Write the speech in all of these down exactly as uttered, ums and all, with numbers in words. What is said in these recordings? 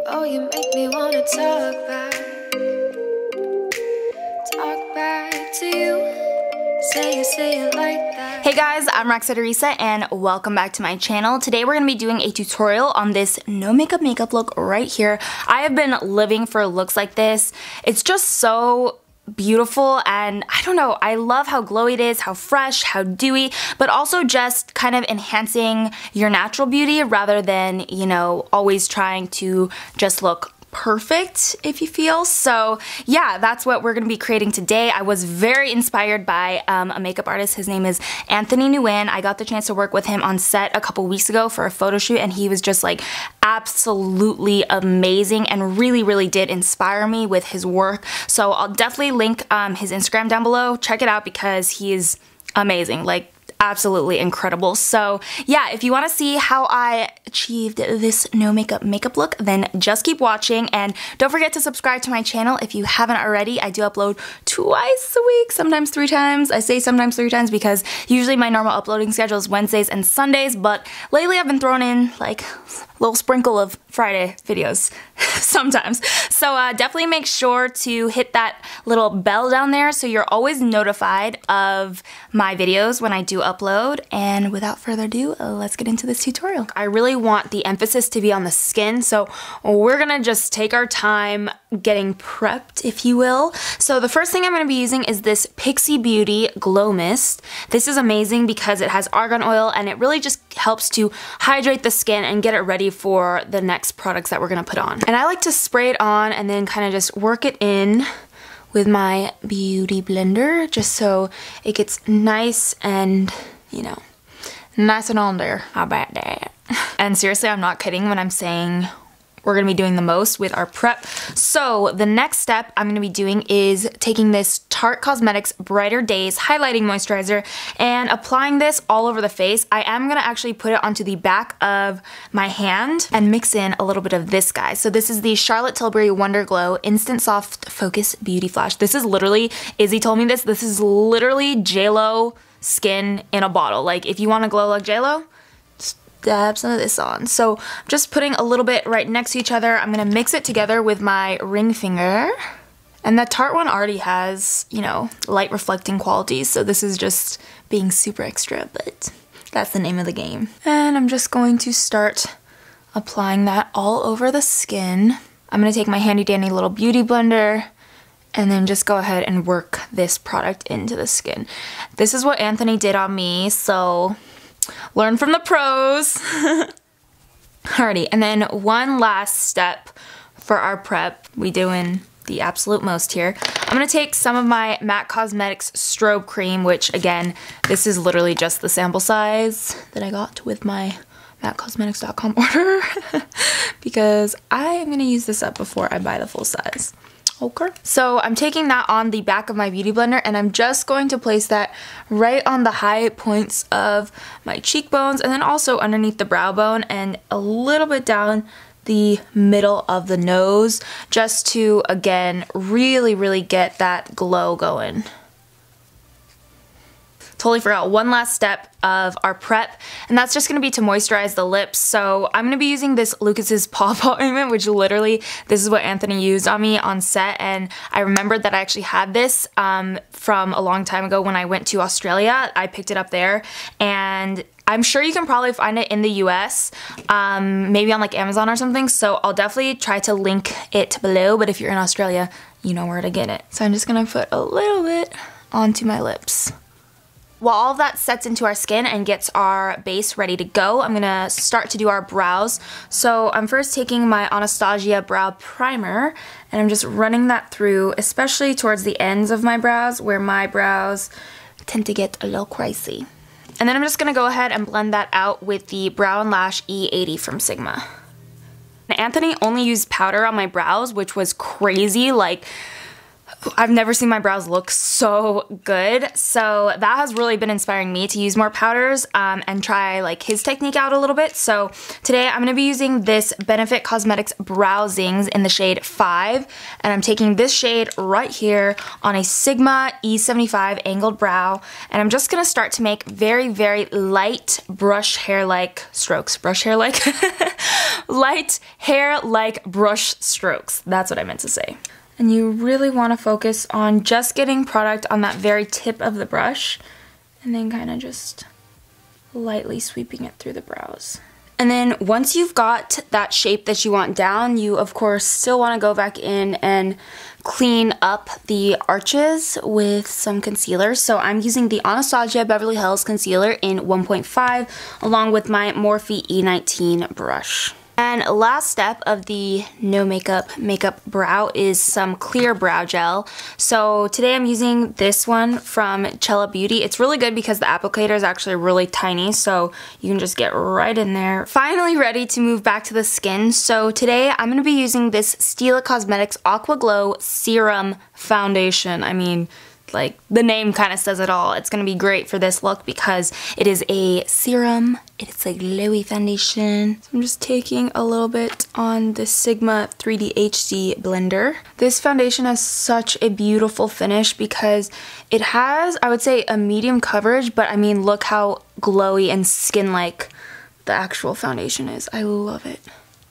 Oh, you make me wanna talk back, talk back to you. Say it, say it like that. Hey guys, I'm Roxa Teresa and welcome back to my channel. Today we're going to be doing a tutorial on this no makeup makeup look right here. I have been living for looks like this. It's just so beautiful and I don't know, I love how glowy it is, how fresh, how dewy, but also just kind of enhancing your natural beauty rather than, you know, always trying to just look perfect, if you feel. So yeah, that's what we're gonna be creating today. I was very inspired by um, a makeup artist. His name is Anthony Nguyen. I got the chance to work with him on set a couple weeks ago for a photo shoot and he was just like absolutely amazing and really, really did inspire me with his work. So I'll definitely link um, his Instagram down below. Check it out because he is amazing. Like, absolutely incredible. So yeah, if you want to see how I achieved this no makeup makeup look, then just keep watching and don't forget to subscribe to my channel if you haven't already. I do upload twice a week, sometimes three times. I say sometimes three times because usually my normal uploading schedule is Wednesdays and Sundays, but lately I've been throwing in like a little sprinkle of Friday videos sometimes. So uh, definitely make sure to hit that little bell down there so you're always notified of my videos when I do upload. And without further ado, uh, let's get into this tutorial. I really want the emphasis to be on the skin, so we're gonna just take our time getting prepped, if you will. So the first thing I'm gonna be using is this Pixi Beauty Glow Mist. This is amazing because it has argan oil and it really just helps to hydrate the skin and get it ready for the next products that we're gonna put on. And I like to spray it on and then kind of just work it in with my beauty blender just so it gets nice and, you know, nice and on there. How about that? And seriously, I'm not kidding when I'm saying we're gonna be doing the most with our prep. So the next step I'm gonna be doing is taking this Tarte Cosmetics Brighter Days Highlighting Moisturizer and applying this all over the face. I am gonna actually put it onto the back of my hand and mix in a little bit of this guy. So this is the Charlotte Tilbury Wonder Glow Instant Soft Focus Beauty Flash. This is literally, Izzy told me this, this is literally J Lo skin in a bottle. Like if you wanna glow like J Lo, dab some of this on. So I'm just putting a little bit right next to each other. I'm gonna mix it together with my ring finger. And that Tarte one already has, you know, light reflecting qualities, so this is just being super extra, but that's the name of the game. And I'm just going to start applying that all over the skin. I'm gonna take my handy dandy little beauty blender and then just go ahead and work this product into the skin. This is what Anthony did on me, so learn from the pros. Alrighty, and then one last step for our prep. We doing the absolute most here. I'm gonna take some of my MAC Cosmetics Strobe Cream, which again, this is literally just the sample size that I got with my mac cosmetics dot com order because I am gonna use this up before I buy the full size. Okay. So I'm taking that on the back of my beauty blender and I'm just going to place that right on the high points of my cheekbones and then also underneath the brow bone and a little bit down the middle of the nose just to, again, really, really get that glow going. Totally forgot one last step of our prep, and that's just gonna be to moisturize the lips. So I'm gonna be using this Lucas's Paw Paw ointment, which literally, this is what Anthony used on me on set, and I remembered that I actually had this um, from a long time ago when I went to Australia. I picked it up there, and I'm sure you can probably find it in the U S, um, maybe on like Amazon or something, so I'll definitely try to link it below, but if you're in Australia, you know where to get it. So I'm just gonna put a little bit onto my lips. While all of that sets into our skin and gets our base ready to go, I'm gonna start to do our brows. So I'm first taking my Anastasia Brow Primer and I'm just running that through, especially towards the ends of my brows where my brows tend to get a little crazy. And then I'm just gonna go ahead and blend that out with the Brow and Lash E eighty from Sigma. And Anthony only used powder on my brows, which was crazy. Like, I've never seen my brows look so good. So that has really been inspiring me to use more powders um, and try like his technique out a little bit. So today I'm going to be using this Benefit Cosmetics Brow Zings in the shade five. And I'm taking this shade right here on a Sigma E seventy-five angled brow. And I'm just going to start to make very, very light brush hair-like strokes. Brush hair-like? Light hair-like brush strokes. That's what I meant to say. And you really want to focus on just getting product on that very tip of the brush and then kind of just lightly sweeping it through the brows. And then once you've got that shape that you want down, you of course still want to go back in and clean up the arches with some concealer. So I'm using the Anastasia Beverly Hills Concealer in one point five along with my Morphe E nineteen brush. And last step of the no makeup makeup brow is some clear brow gel. So today I'm using this one from Cella Beauty. It's really good because the applicator is actually really tiny, so you can just get right in there. Finally ready to move back to the skin. So today I'm going to be using this Stila Cosmetics Aqua Glow Serum Foundation. I mean, like, the name kind of says it all. It's going to be great for this look because it is a serum. It's a glowy foundation. So I'm just taking a little bit on the Sigma three D H D blender. This foundation has such a beautiful finish because it has, I would say, a medium coverage, but I mean, look how glowy and skin-like the actual foundation is. I love it.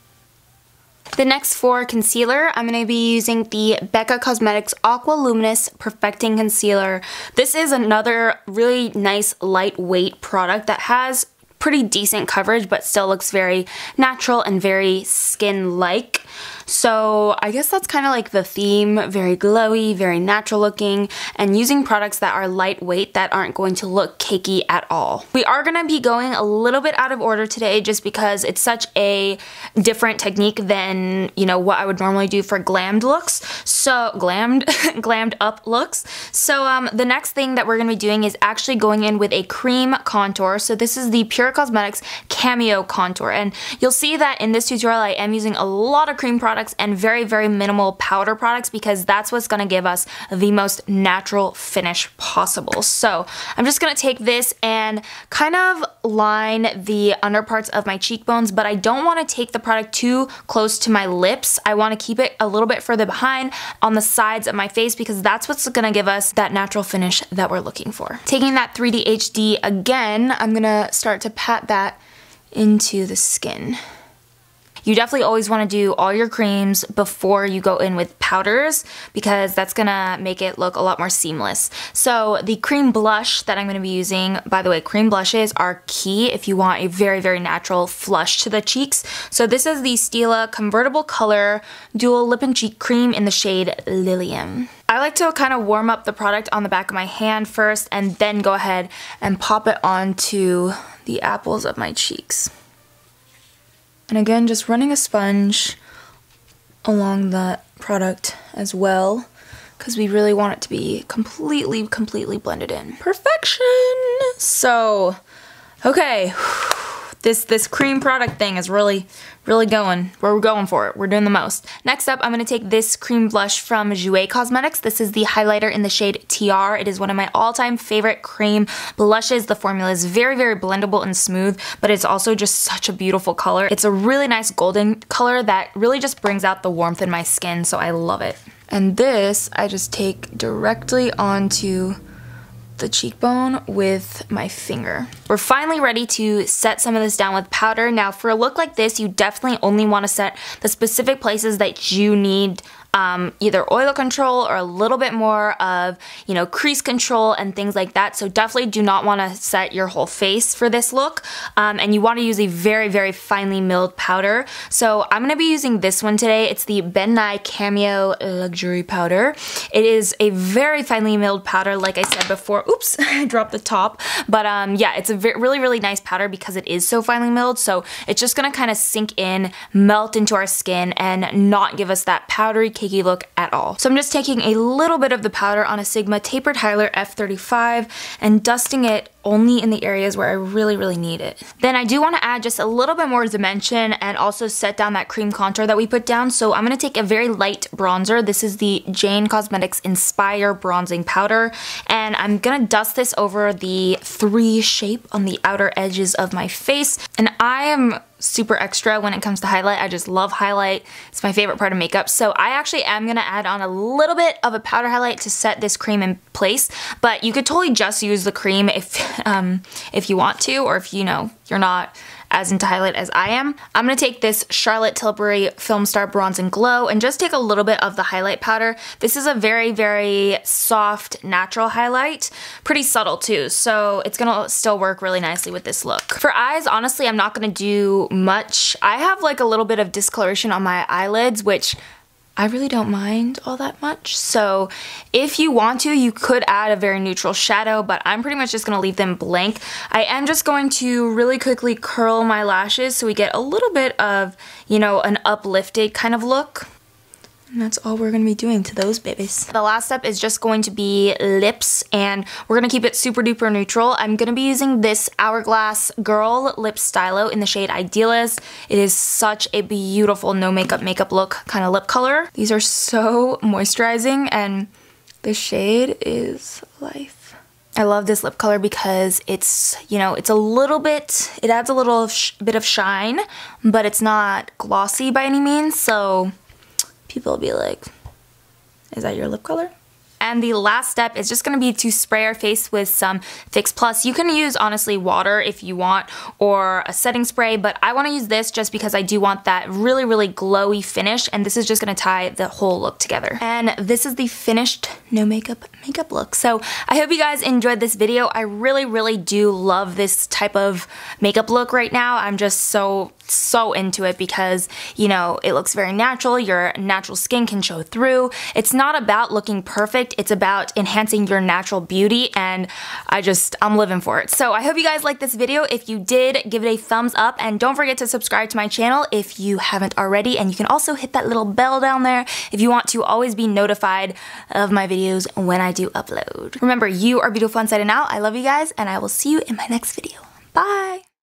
The next for concealer, I'm going to be using the Becca Cosmetics Aqua Luminous Perfecting Concealer. This is another really nice lightweight product that has pretty decent coverage but still looks very natural and very skin-like. So I guess that's kind of like the theme, very glowy, very natural looking, and using products that are lightweight that aren't going to look cakey at all. We are going to be going a little bit out of order today just because it's such a different technique than, you know, what I would normally do for glammed looks. So, glammed, glammed up looks. So um, the next thing that we're going to be doing is actually going in with a cream contour. So this is the Pure Cosmetics Cameo Contour, and you'll see that in this tutorial I am using a lot of cream products and very, very minimal powder products because that's what's going to give us the most natural finish possible. So I'm just going to take this and kind of line the underparts of my cheekbones, but I don't want to take the product too close to my lips. I want to keep it a little bit further behind on the sides of my face because that's what's going to give us that natural finish that we're looking for. Taking that three D H D again, I'm going to start to pat that into the skin. You definitely always want to do all your creams before you go in with powders because that's going to make it look a lot more seamless. So the cream blush that I'm going to be using, by the way, cream blushes are key if you want a very, very natural flush to the cheeks. So this is the Stila Convertible Color Dual Lip and Cheek Cream in the shade Lilium. I like to kind of warm up the product on the back of my hand first and then go ahead and pop it onto the apples of my cheeks. And again, just running a sponge along the product as well because we really want it to be completely, completely blended in. Perfection! So, okay. This this cream product thing is really, really going. We're going for it. We're doing the most. Next up, I'm going to take this cream blush from Jouer Cosmetics. This is the highlighter in the shade T R. It is one of my all-time favorite cream blushes. The formula is very, very blendable and smooth, but it's also just such a beautiful color. It's a really nice golden color that really just brings out the warmth in my skin, so I love it. And this, I just take directly onto the cheekbone with my finger. We're finally ready to set some of this down with powder. Now for a look like this, you definitely only want to set the specific places that you need Um, either oil control or a little bit more of, you know, crease control and things like that. So definitely do not want to set your whole face for this look. Um, and you want to use a very, very finely milled powder. So I'm going to be using this one today. It's the Ben Nye Cameo Luxury Powder. It is a very finely milled powder, like I said before. Oops, I dropped the top. But um, yeah, it's a really, really nice powder because it is so finely milled. So it's just going to kind of sink in, melt into our skin, and not give us that powdery cakey look at all. So I'm just taking a little bit of the powder on a Sigma Tapered Highlighter F thirty-five and dusting it only in the areas where I really, really need it. Then I do want to add just a little bit more dimension and also set down that cream contour that we put down. So I'm going to take a very light bronzer. This is the Jane Cosmetics Inspire Bronzing Powder, and I'm going to dust this over the three shape on the outer edges of my face. And I am super extra when it comes to highlight. I just love highlight. It's my favorite part of makeup. So I actually am gonna add on a little bit of a powder highlight to set this cream in place, but you could totally just use the cream if um, if you want to, or if you know you're not as into highlight as I am. I'm gonna take this Charlotte Tilbury Film Star Bronze and Glow and just take a little bit of the highlight powder. This is a very, very soft, natural highlight. Pretty subtle too, so it's gonna still work really nicely with this look. For eyes, honestly, I'm not gonna do much. I have like a little bit of discoloration on my eyelids, which I really don't mind all that much. So if you want to, you could add a very neutral shadow, but I'm pretty much just gonna leave them blank. I am just going to really quickly curl my lashes so we get a little bit of, you know, an uplifted kind of look. And that's all we're gonna be doing to those babies. The last step is just going to be lips, and we're gonna keep it super duper neutral. I'm gonna be using this Hourglass Girl Lip Stylo in the shade Idealist. It is such a beautiful no makeup makeup look kind of lip color. These are so moisturizing, and the shade is life. I love this lip color because it's, you know, it's a little bit, it adds a little sh bit of shine, but it's not glossy by any means, so people will be like, is that your lip color? And the last step is just gonna be to spray our face with some Fix Plus. You can use, honestly, water if you want, or a setting spray, but I wanna use this just because I do want that really, really glowy finish, and this is just gonna tie the whole look together. And this is the finished no makeup makeup look. So I hope you guys enjoyed this video. I really, really do love this type of makeup look right now. I'm just so, so into it because, you know, it looks very natural. Your natural skin can show through. It's not about looking perfect. It's about enhancing your natural beauty, and I just, I'm living for it. So I hope you guys liked this video. If you did, give it a thumbs up, and don't forget to subscribe to my channel if you haven't already, and you can also hit that little bell down there if you want to always be notified of my videos when I do upload. Remember, you are beautiful inside and out. I love you guys, and I will see you in my next video. Bye!